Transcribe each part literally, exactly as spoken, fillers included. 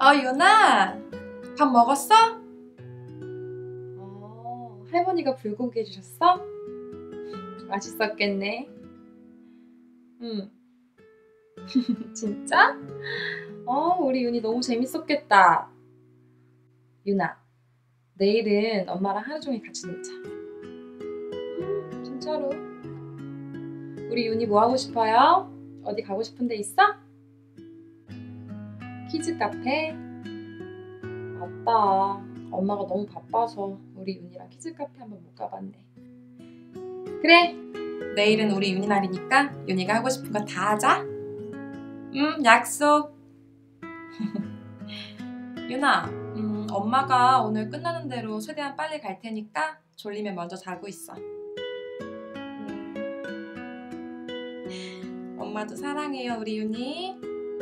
어, 유나, 밥 먹었어? 어, 할머니가 불고기 해주셨어? 맛있었겠네. 응. 진짜? 어, 우리 윤이 너무 재밌었겠다. 유나, 내일은 엄마랑 하루 종일 같이 놀자. 음, 진짜로. 우리 윤이 뭐 하고 싶어요? 어디 가고 싶은 데 있어? 키즈 카페? 맞다. 엄마가 너무 바빠서 우리 윤이랑 키즈 카페 한번 못 가봤네. 그래, 내일은 우리 윤이 날이니까 윤이가 하고 싶은 거 다 하자. 응, 약속. 윤아, 음, 엄마가 오늘 끝나는 대로 최대한 빨리 갈 테니까 졸리면 먼저 자고 있어. 음. 엄마도 사랑해요, 우리 윤이.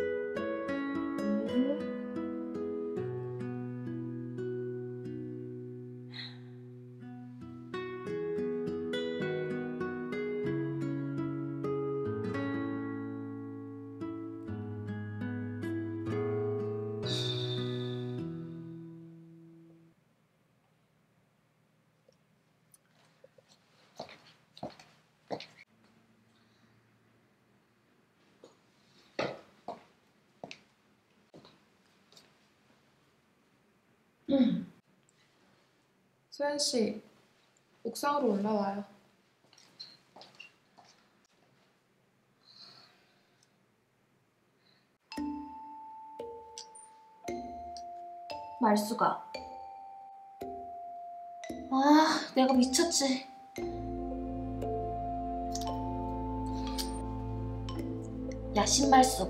음. 소연씨, 옥상으로 올라와요. 말수가. 아, 내가 미쳤지. 야, 신말수.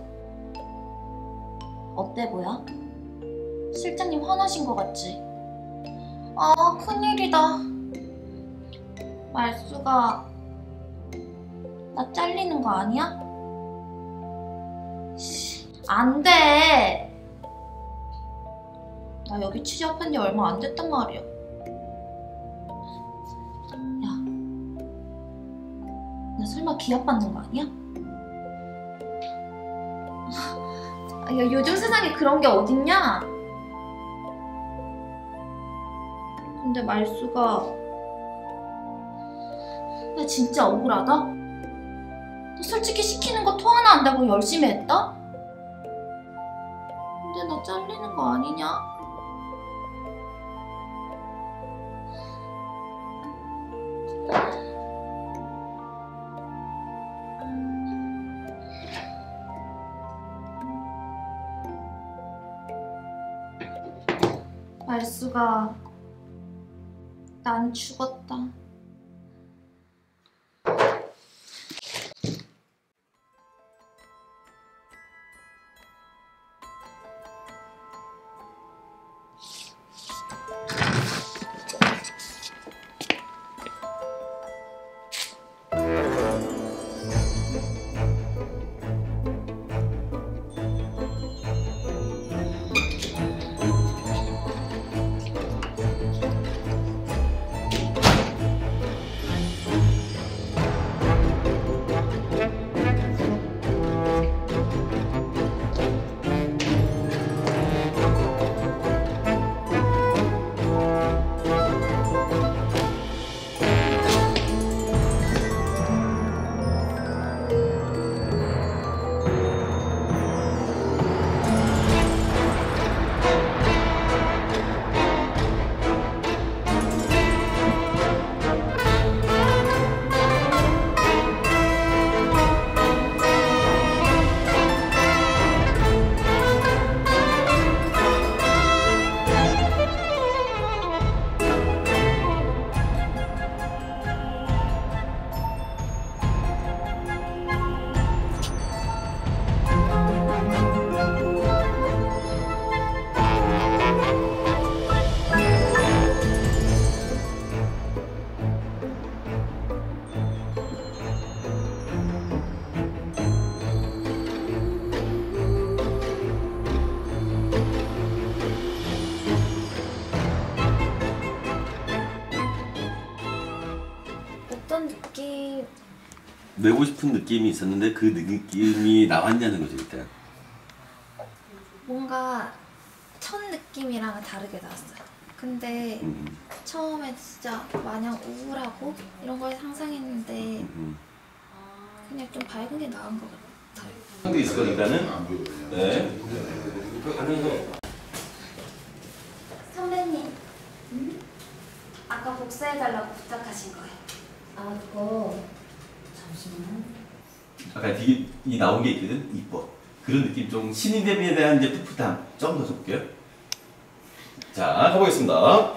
어때 보여? 실장님 화나신 거 같지? 아, 큰일이다. 말수가 나 잘리는 거 아니야? 안 돼. 나 여기 취업한 지 얼마 안 됐단 말이야. 야, 나 설마 기합 받는 거 아니야? 야, 요즘 세상에 그런 게 어딨냐? 근데 말수가 나 진짜 억울하다? 너 솔직히 시키는 거 토 하나 안다고 열심히 했다? 근데 나 잘리는 거 아니냐? 말수가 난 죽었다. 어떤 느낌? 내고 싶은 느낌이 있었는데 그 느낌이 나왔냐는 거죠, 일단. 뭔가 첫 느낌이랑은 다르게 나왔어요. 근데 음, 처음에 진짜 마냥 우울하고 이런 걸 상상했는데 음. 그냥 좀 밝은 게 나은 것 같아요. 한게 있을 거니까는. 네. 그 안에서 선배님, 아까 복사해달라고 부탁하신 거예요. 아, 그거 잠시만. 아까 되게 이 나온 게 있거든. 이뻐. 그런 느낌 좀 신인됨에 대한 이제 풋풋함 좀 더 줘볼게요. 자, 가보겠습니다.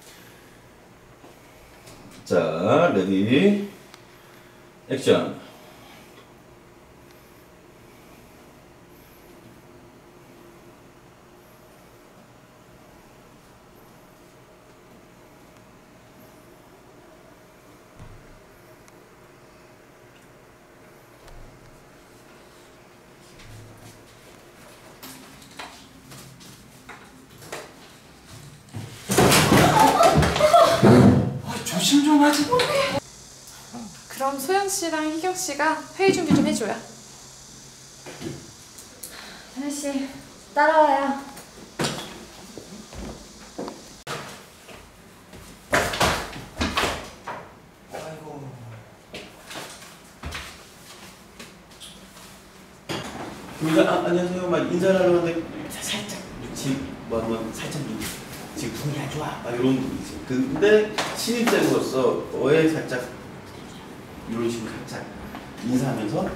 자, 레디, 액션. 아, 조심 좀 하지. 그럼 소연 씨랑 희경 씨가 회의 준비 좀 해줘요. 현 씨, 따라와요. 아이고. 그러니까 아, 안녕하세요. 막 인사를 하러 왔는데 살짝 지금 뭐 한번 살짝 지금 분위기 안 좋아. 막 이런 있지. 근데 신입생으로서 왜 살짝 이런 식으로 살짝 인사하면서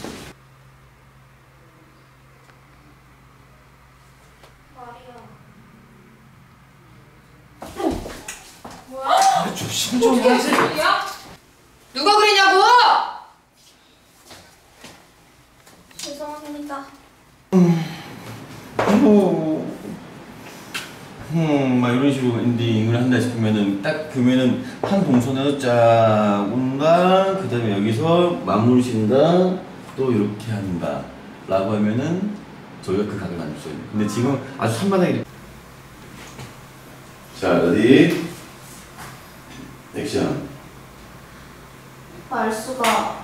아, 조심 좀 하지. 누가 그랬냐고! 죄송합니다. 뭐, 음, 막 이런 식으로 엔딩을 한다 싶으면은 딱 그러면은 한 동선에서 쫙 온다. 그 다음에 여기서 마무리 신다. 또 이렇게 한다. 라고 하면은 저희가 그 각을 만들 수 있는. 근데 지금 아주 산만하게. 자, 레디, 액션. 알 수가.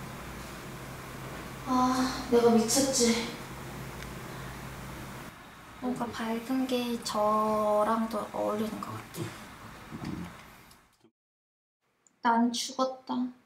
아, 내가 미쳤지. 뭔가 밝은 게 저랑도 어울리는 것 같아. 난 죽었다.